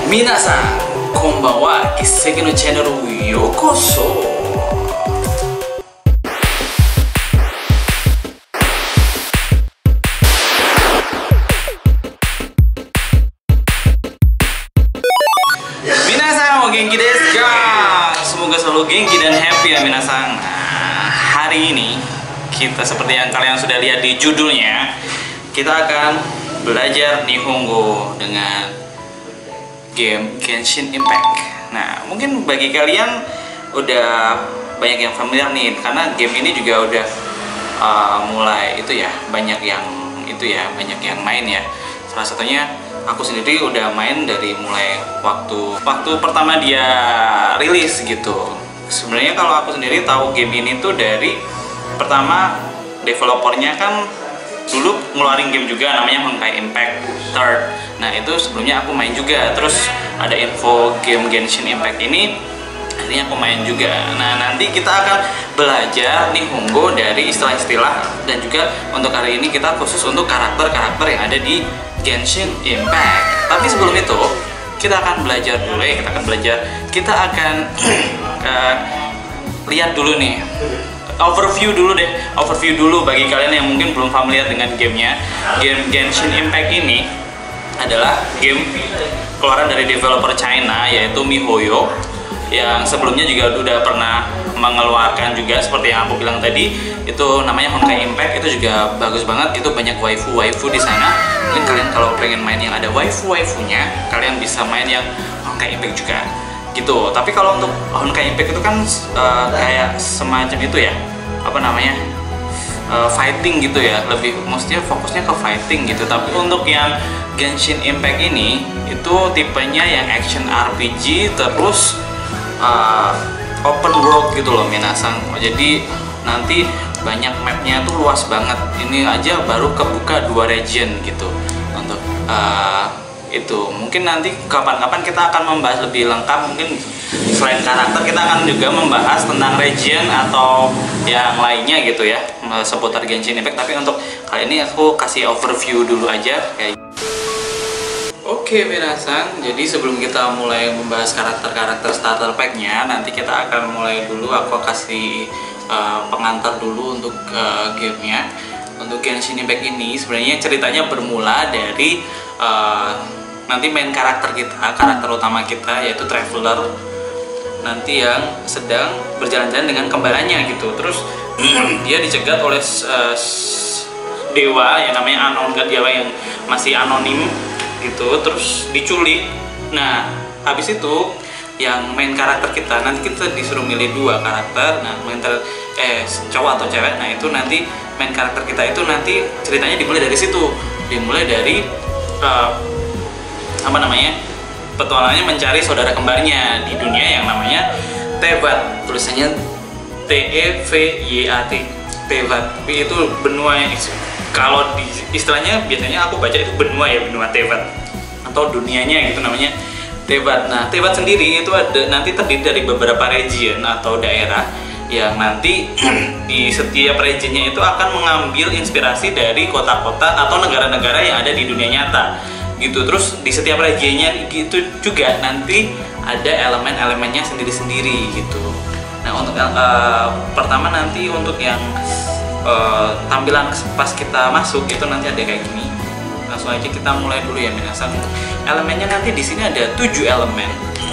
Minasan, konbanwa, Kiseki no Channel yokoso. Minasan, o genki desu ka? Semoga selalu genki dan happy ya minasan. Nah, hari ini kita seperti yang kalian sudah lihat di judulnya, kita akan belajar Nihongo dengan game Genshin Impact. Nah, mungkin bagi kalian udah banyak yang familiar nih, karena game ini juga udah mulai itu ya, banyak yang main ya. Salah satunya aku sendiri udah main dari mulai waktu pertama dia rilis gitu. Sebenarnya kalau aku sendiri tahu game ini tuh dari pertama developernya kan dulu ngeluarin game juga namanya Honkai Impact Third. Nah itu sebelumnya aku main juga, terus ada info game Genshin Impact ini, akhirnya aku main juga. Nah nanti kita akan belajar Nihongo dari istilah-istilah, dan juga untuk hari ini kita khusus untuk karakter-karakter yang ada di Genshin Impact. Tapi sebelum itu kita akan belajar dulu ya, kita akan lihat dulu nih, overview dulu bagi kalian yang mungkin belum familiar dengan gamenya. Game Genshin Impact ini adalah game keluaran dari developer China yaitu MiHoYo, yang sebelumnya juga udah pernah mengeluarkan juga seperti yang aku bilang tadi, itu namanya Honkai Impact. Itu juga bagus banget, itu banyak waifu di sana. Mungkin kalian kalau pengen main yang ada waifunya, kalian bisa main yang Honkai Impact juga gitu. Tapi kalau untuk Honkai Impact itu kan kayak semacam itu ya, apa namanya, fighting gitu ya, lebih maksudnya fokusnya ke fighting gitu. Tapi untuk yang Genshin Impact ini itu tipenya yang action RPG terus open world gitu loh minasan. Jadi nanti banyak mapnya tuh luas banget. Ini aja baru kebuka 2 region gitu untuk itu. Mungkin nanti kapan-kapan kita akan membahas lebih lengkap, mungkin selain karakter kita akan juga membahas tentang region atau yang lainnya gitu ya, seputar Genshin Impact. Tapi untuk kali ini aku kasih overview dulu aja kayak. Oke minasan, jadi sebelum kita mulai membahas karakter-karakter starter pack-nya, nanti kita akan mulai dulu, aku kasih pengantar dulu untuk gamenya. Untuk Genshin Impact ini sebenarnya ceritanya bermula dari nanti main karakter kita, karakter utama kita yaitu Traveler, nanti yang sedang berjalan-jalan dengan kembarannya gitu. Terus dia dicegat oleh dewa yang namanya Unknown God, dewa yang masih anonim gitu, terus diculik. Nah habis itu yang main karakter kita, nanti kita disuruh milih 2 karakter. Nah main cowok atau cewek. Nah itu nanti main karakter kita itu nanti ceritanya dimulai dari situ, dimulai dari apa namanya, petualangannya mencari saudara kembarnya di dunia yang namanya Teyvat, tulisannya T-E-V-Y-A-T, Teyvat. Tapi itu benua yang kalau di istilahnya biasanya aku baca itu benua ya, benua Teyvat atau dunianya gitu namanya Teyvat. Nah Teyvat sendiri itu ada nanti terdiri dari beberapa region atau daerah yang nanti di setiap regionnya itu akan mengambil inspirasi dari kota-kota atau negara-negara yang ada di dunia nyata gitu. Terus di setiap regionnya gitu juga nanti ada elemen-elemennya sendiri-sendiri gitu. Nah untuk pertama nanti untuk yang tampilan pas kita masuk itu nanti ada kayak gini. Langsung aja kita mulai dulu ya minasan. Elemennya nanti di sini ada 7 elemen.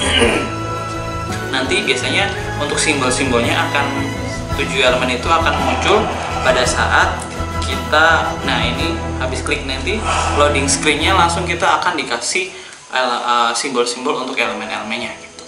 Nanti biasanya untuk simbol-simbolnya akan 7 elemen itu akan muncul pada saat kita, nah ini habis klik nanti loading screen-nya langsung kita akan dikasih simbol-simbol untuk elemen-elemennya gitu.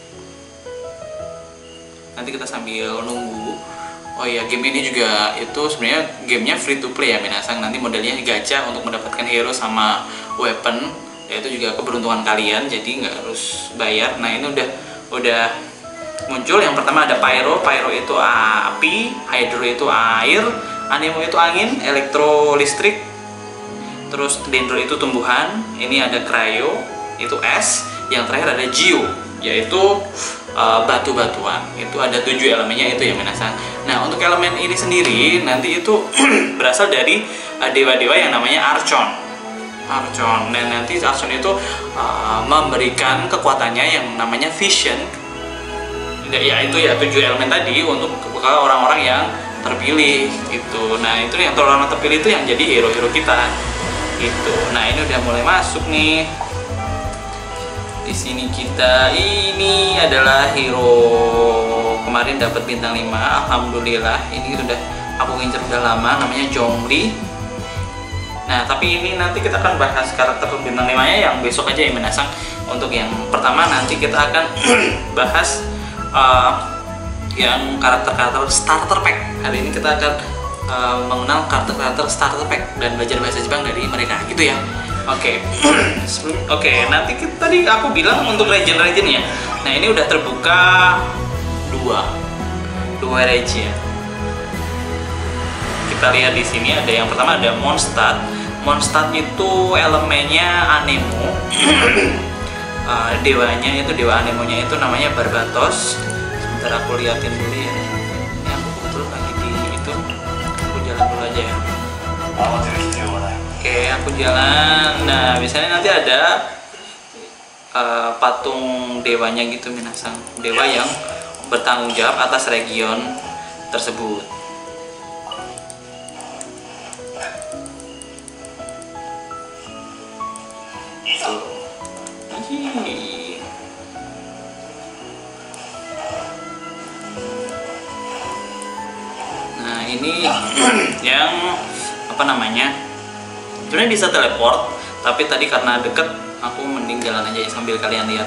Nanti kita sambil nunggu. Oh iya, game ini juga itu sebenarnya gamenya free to play ya minasan. Nanti modelnya gacha untuk mendapatkan hero sama weapon, yaitu juga keberuntungan kalian, jadi nggak harus bayar. Nah ini udah muncul. Yang pertama ada Pyro itu api, Hydro itu air, Anemo itu angin, Elektro listrik, terus Dendro itu tumbuhan, ini ada Cryo itu es, yang terakhir ada Geo yaitu batu-batuan. Itu ada 7 elemennya itu ya minasan. Nah untuk elemen ini sendiri nanti itu berasal dari dewa-dewa yang namanya Archon. Archon. Dan nanti Archon itu memberikan kekuatannya yang namanya Vision. Ya itu ya 7 elemen tadi untuk orang-orang yang terpilih gitu. Nah itu yang orang terpilih itu yang jadi hero-hero kita gitu. Nah ini udah mulai masuk nih. Di sini kita ini adalah hero kemarin dapat bintang 5. Alhamdulillah ini sudah aku ngincer udah lama, namanya Zhongli. Nah tapi ini nanti kita akan bahas karakter bintang 5 nya yang besok aja ya Minasang. Untuk yang pertama nanti kita akan bahas yang karakter-karakter starter pack. Hari ini kita akan mengenal karakter-karakter starter pack dan belajar bahasa Jepang dari mereka gitu ya. Oke. Nanti tadi aku bilang untuk region ya. Nah ini udah terbuka dua region. Kita lihat di sini ada yang pertama ada Mondstadt. Mondstadt itu elemennya Anemo. Dewanya itu dewa anemonya itu namanya Barbatos. Sebentar aku liatin dulu ya. Ini aku kebetulan lagi di itu. Aku jalan dulu aja ya. Oke, aku jalan. Nah, biasanya nanti ada patung dewanya gitu Minasang. Dewa yang bertanggung jawab atas region tersebut. Nah ini yang apa namanya, sebenarnya bisa teleport, tapi tadi karena deket aku mending jalan aja ya sambil kalian lihat.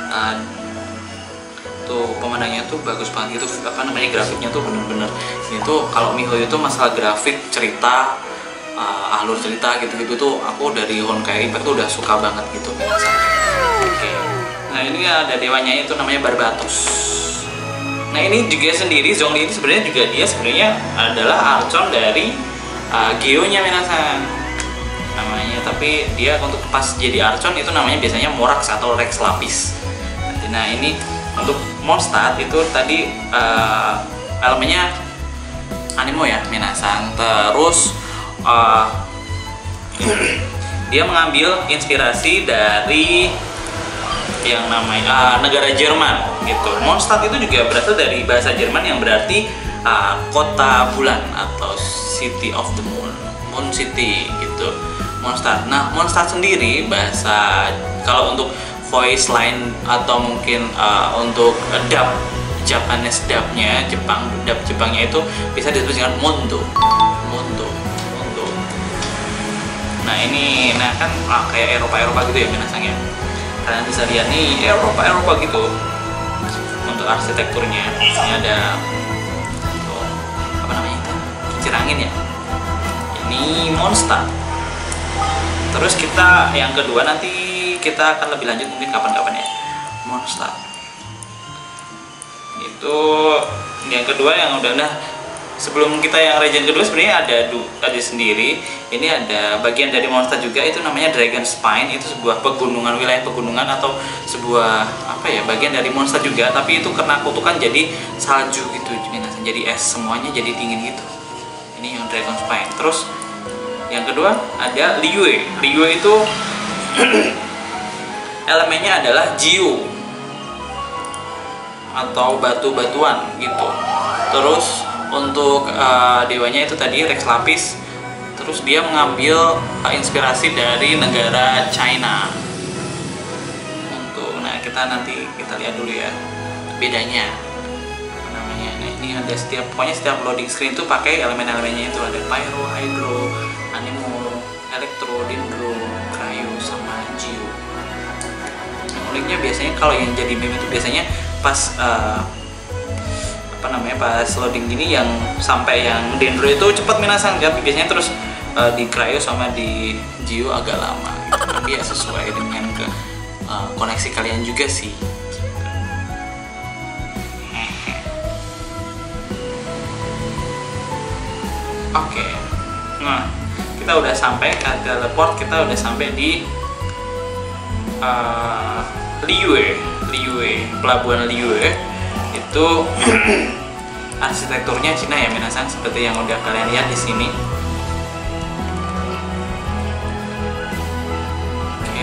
Tuh pemandangannya tuh bagus banget gitu, apa namanya, grafiknya tuh bener-bener itu. Kalau MiHoYo itu masalah grafik, cerita, alur cerita gitu-gitu tuh aku dari Honkai Impact tuh udah suka banget gitu. Oke. Nah ini ada dewanya itu namanya Barbatos. Nah ini juga sendiri Zhongli ini sebenarnya juga dia sebenarnya adalah Archon dari Geo-nya Minasang namanya, tapi dia untuk pas jadi Archon itu namanya biasanya Morax atau Rex Lapis. Nah ini untuk Mondstadt itu tadi elemennya Anemo ya Minasang. Terus dia mengambil inspirasi dari yang namanya negara Jerman gitu. Mondstadt itu juga berasal dari bahasa Jerman yang berarti kota bulan atau City of the Moon, Moon City gitu. Mondstadt. Nah, Mondstadt sendiri bahasa kalau untuk voice line atau mungkin untuk dub Japanese dubnya dub Jepangnya itu bisa disebut dengan Mondo. Nah ini, nah kan kayak Eropa gitu ya Minasang ya. Kalian bisa lihat nih Eropa gitu untuk arsitekturnya. Ini ada apa namanya itu, kincir angin ya. Ini Mondstadt. Terus kita yang kedua nanti kita akan lebih lanjut mungkin kapan-kapan ya. Mondstadt itu yang kedua yang udah. Sebelum kita yang region kedua sebenarnya ada sendiri. Ini ada bagian dari Mondstadt juga, itu namanya Dragon Spine. Itu sebuah pegunungan, wilayah pegunungan atau sebuah apa ya, bagian dari Mondstadt juga. Tapi itu kena kutukan jadi salju gitu, jadi es, semuanya jadi dingin gitu. Ini yang Dragon Spine. Terus yang kedua ada Liyue. Liyue itu elemennya adalah Jiu atau batu-batuan gitu. Terus untuk dewanya itu tadi Rex Lapis. Terus dia mengambil inspirasi dari negara China. Nah kita lihat dulu ya bedanya apa namanya. Nah, ini ada pokoknya setiap loading screen itu pakai elemen-elemennya itu. Ada Pyro, Hydro, Anemo, Electro, Dendro, Cryo, sama Geo. Uniknya biasanya kalau yang jadi meme itu biasanya pas apa namanya, pas loading gini yang sampai yang Dendro itu cepat Minasang, tapi biasanya terus di Cryo sama di Geo agak lama gitu. Tapi ya sesuai dengan koneksi kalian juga sih. Oke. Nah, kita udah sampai ke teleport, kita udah sampai di Liyue, pelabuhan Liyue. Itu arsitekturnya Cina ya Minasang, seperti yang udah kalian lihat di sini.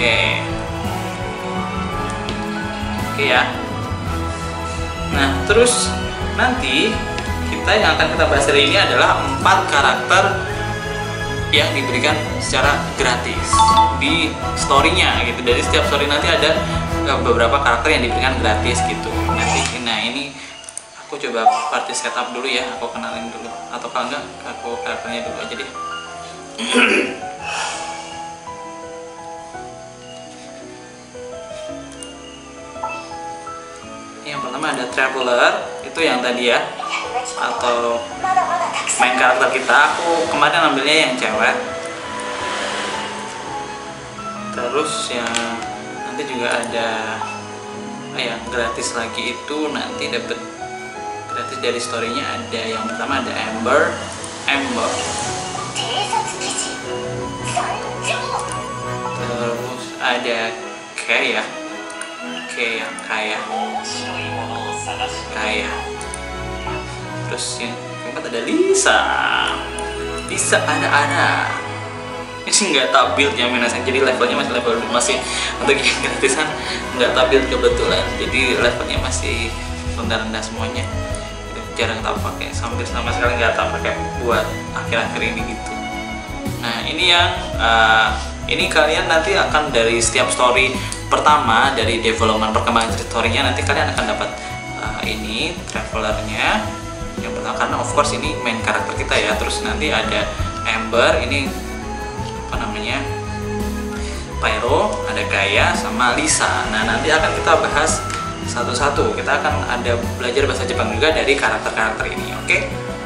Oke ya. Nah, terus nanti yang akan kita bahas hari ini adalah 4 karakter yang diberikan secara gratis di story-nya gitu. Dari setiap story nanti ada beberapa karakter yang diberikan gratis gitu. Nanti, nah ini aku coba party setup dulu ya, aku kenalin dulu, atau kalau enggak aku karakternya dulu aja deh. Yang pertama ada Traveler, itu yang tadi ya, atau main karakter kita. Aku kemarin ambilnya yang cewek. Terus yang nanti juga ada yang gratis lagi, itu nanti dapat gratis dari story-nya. Ada yang pertama ada Amber. Terus ada Kaya. Terus yang keempat ada Lisa ada. Ini nggak tabil ya minasan, jadi levelnya masih level masih untuk yang gratisan nggak tabil kebetulan, jadi levelnya masih rendah semuanya. Jarang tak pakai, hampir sama sekali nggak tak pakai buat akhir-akhir ini gitu. Nah ini yang ini kalian nanti akan dari setiap story pertama, dari development perkembangan story-nya, nanti kalian akan dapat ini Travelernya yang pertama, karena of course ini main karakter kita ya. Terus nanti ada Amber, ini apa namanya, Pyro, ada Kaya sama Lisa. Nah nanti akan kita bahas satu-satu. Kita akan ada belajar bahasa Jepang juga dari karakter-karakter ini. Oke.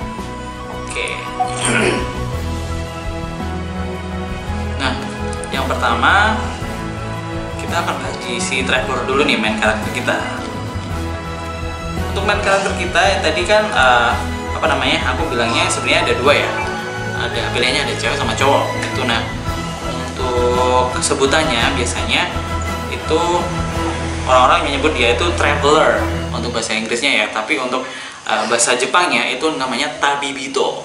Nah yang pertama kita akan bahas si Traveler dulu nih, main karakter kita. Untuk main karakter kita yang tadi kan apa namanya, aku bilangnya sebenarnya ada 2 ya. Ada pilihannya, ada cewek sama cowok itu. Nah untuk sebutannya biasanya itu orang-orang menyebut dia itu Traveler untuk bahasa Inggrisnya ya, tapi untuk bahasa Jepangnya itu namanya Tabibito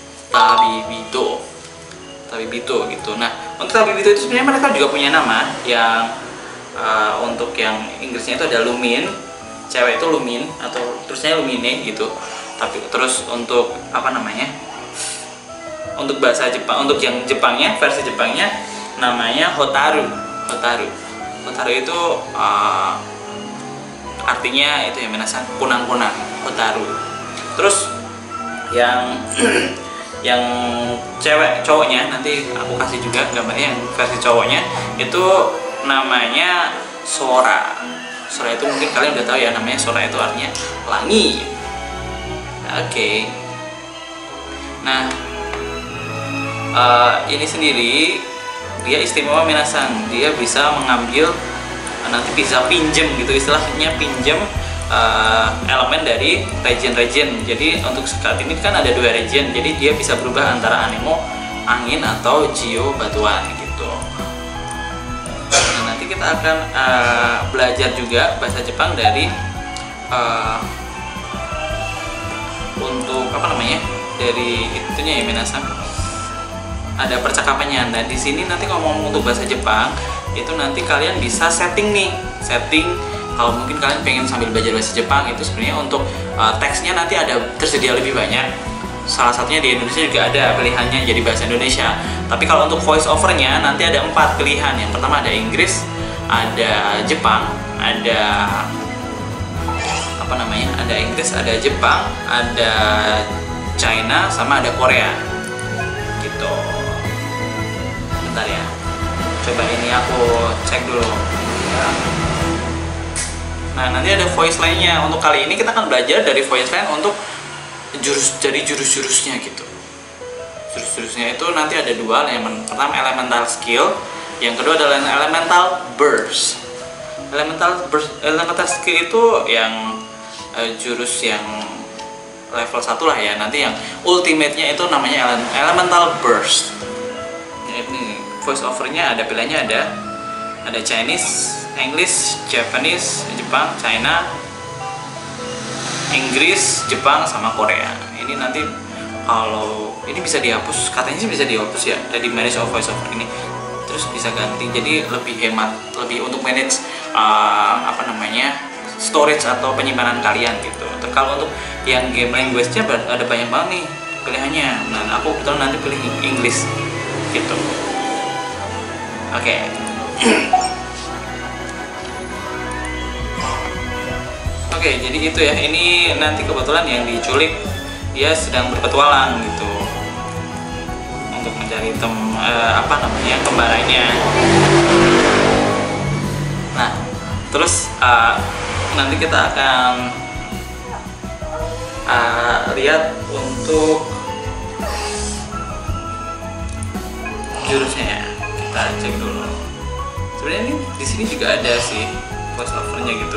gitu. Nah untuk Tabibito itu sebenarnya mereka juga punya nama yang untuk yang Inggrisnya itu ada Lumin, cewek itu Lumin atau terusnya Lumine gitu. Tapi terus untuk apa namanya, untuk bahasa Jepang, untuk yang Jepangnya, versi Jepangnya namanya Hotaru itu artinya itu ya minasan, kunang-kunang, Hotaru. Terus yang yang cowoknya nanti aku kasih juga gambarnya. Yang versi cowoknya itu namanya Sora itu mungkin kalian udah tahu ya, namanya Sora itu artinya langit. Oke. Nah ini sendiri dia istimewa minasan, dia bisa mengambil, nanti bisa pinjem gitu, istilahnya pinjem elemen dari region. Jadi untuk saat ini kan ada 2 region, jadi dia bisa berubah antara anemo, angin, atau geo, batuan gitu. Nah nanti kita akan belajar juga bahasa Jepang dari untuk apa namanya, dari itunya ya minasan, ada percakapannya. Nah di sini nanti ngomong untuk bahasa Jepang itu nanti kalian bisa setting kalau mungkin kalian pengen sambil belajar bahasa Jepang itu sebenarnya untuk teksnya nanti ada tersedia lebih banyak. Salah satunya di Indonesia juga ada pilihannya jadi bahasa Indonesia. Tapi kalau untuk voice overnya nanti ada 4 pilihan. Yang pertama ada Inggris, ada Jepang, ada apa namanya, ada Inggris, ada Jepang, ada China, sama ada Korea gitu. Bentar ya, coba ini aku cek dulu. Nah nanti ada voice line-nya. Untuk kali ini kita akan belajar dari voice line untuk jurus-jurusnya gitu. Jurus-jurusnya itu nanti ada 2. Yang pertama elemental skill, yang kedua adalah elemental burst. Elemental skill itu yang jurus yang level 1 lah ya. Nanti yang ultimate-nya itu namanya elemental burst. Ini voice overnya ada pilihannya, ada Chinese, English, Japanese, Jepang, China, Inggris, Jepang, sama Korea. Ini nanti kalau ini bisa dihapus, katanya sih bisa dihapus ya dari manage of voice over ini. terus bisa ganti, jadi lebih hemat, lebih untuk manage storage atau penyimpanan kalian gitu. Terus kalau untuk yang game language-nya ada banyak banget nih pilihannya. Nah, aku kebetulan nanti pilih English gitu. Oke. Oke, jadi itu ya. Ini nanti kebetulan yang diculik dia sedang berpetualang gitu untuk mencari kembarannya. Nah, terus nanti kita akan lihat untuk jurusnya ya. Kita cek dulu. Sebenarnya ini di sini juga ada sih voice overnya gitu.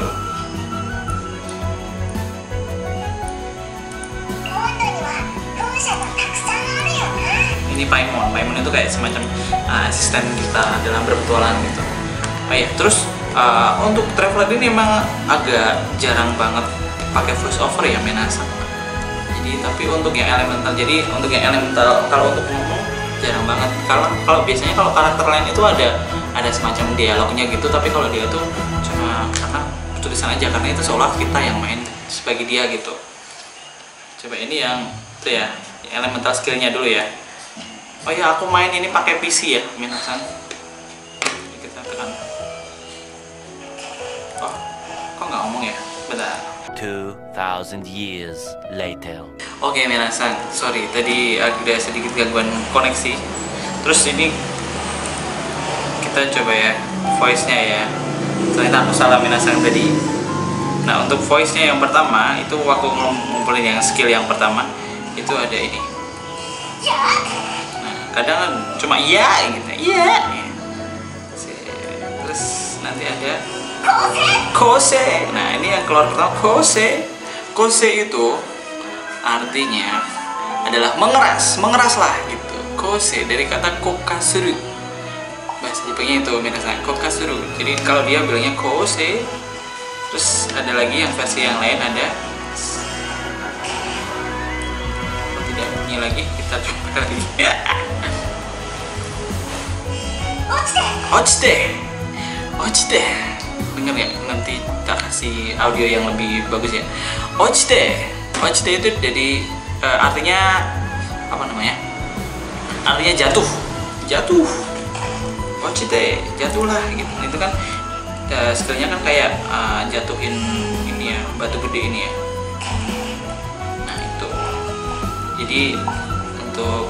Ini Paimon. Paimon itu kayak semacam asisten kita dalam berpetualang gitu. Oh iya, terus untuk traveler ini memang agak jarang banget pakai voice over ya, Minasan. Jadi tapi untuk yang elemental, kalau untuk ngomong jarang banget. Kalau biasanya kalau karakter lain itu ada semacam dialognya gitu, tapi kalau dia tuh cuma karena tulisan aja, karena itu seolah kita yang main sebagai dia gitu. Coba ini yang itu ya, elemental skillnya dulu ya. Oh ya, aku main ini pakai PC ya, Minasan. Kita tekan. Oh, kok nggak ngomong ya? Bentar. 2000 years later. Oke, Minasan, sorry tadi ada sedikit gangguan koneksi. Terus ini kita coba ya voice-nya ya. Ternyata aku salah, Minasan, tadi. Nah, untuk voice-nya yang pertama itu waktu ngumpulin yang skill yang pertama itu ada ini. Nah, kadang cuma iya gitu, iya. Terus nanti ada Kose. Nah, ini yang keluar pertama, Kose. Kose itu artinya adalah mengeras lah gitu. Kose dari kata kokasuru. Bahasa Jepangnya itu Minasan, kokasuru. Jadi kalau dia bilangnya Kose. Terus ada lagi yang versi yang lain ada. Tidak bunyi lagi, kita coba lagi. Ochite. Dengar ya, nanti kita kasih audio yang lebih bagus ya. Ochite itu jadi artinya apa namanya? Artinya jatuh. Ochite, jatuhlah gitu. Itu kan skillnya kan kayak jatuhin ini ya, batu gede ini ya. Nah itu. Jadi untuk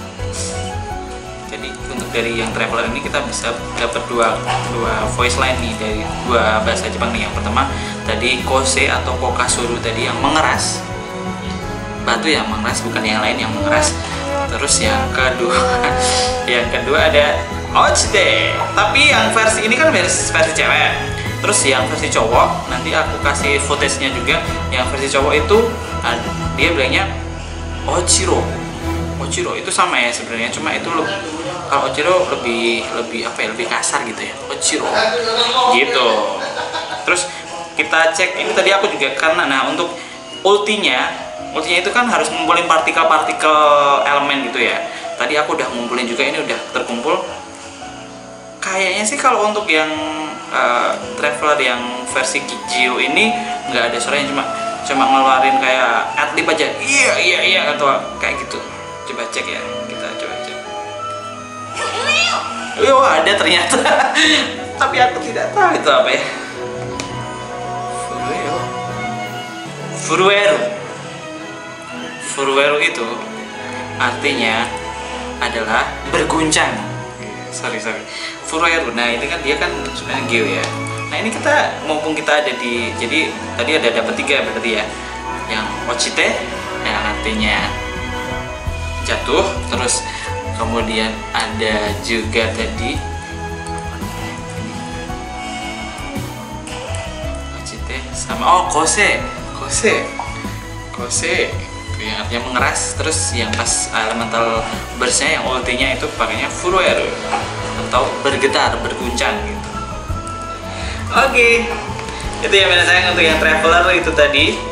dari yang traveler ini kita bisa dapat dua voice line nih dari dua bahasa Jepang nih. Yang pertama tadi Kose atau Kokasuru tadi yang mengeras, batu yang mengeras, bukan yang lain yang mengeras. Terus yang kedua ada Ochite, tapi yang versi ini kan versi cewek. Terus yang versi cowok nanti aku kasih footage-nya juga. Yang versi cowok itu dia bilangnya Ochiro itu sama ya sebenarnya, cuma itu kalau Ochiro lebih kasar gitu ya, Ochiro gitu. Terus kita cek ini tadi aku juga karena untuk ultinya itu kan harus ngumpulin partikel elemen gitu ya. Tadi aku udah ngumpulin juga, ini udah terkumpul. Kayaknya sih kalau untuk yang traveler yang versi Kijio ini nggak ada suaranya, cuma ngeluarin kayak adlib aja, iya atau kayak gitu. Coba cek ya, kita coba cek. Oh, ada ternyata. Tapi aku tidak tahu itu apa ya. Furueru itu artinya adalah berguncang. Sorry. Furueru. Nah, ini kan dia kan sebenarnya Geo ya. Nah, ini mumpung kita ada jadi tadi ada dapat 3 berarti ya. Yang Ochite yang artinya jatuh, terus kemudian ada juga tadi Ochite sama Kose yang artinya mengeras. Terus yang pas elemental burst-nya yang ultinya itu pakainya Furueru atau bergetar, berguncang gitu. Oke. Itu ya Minasan untuk yang traveler itu tadi.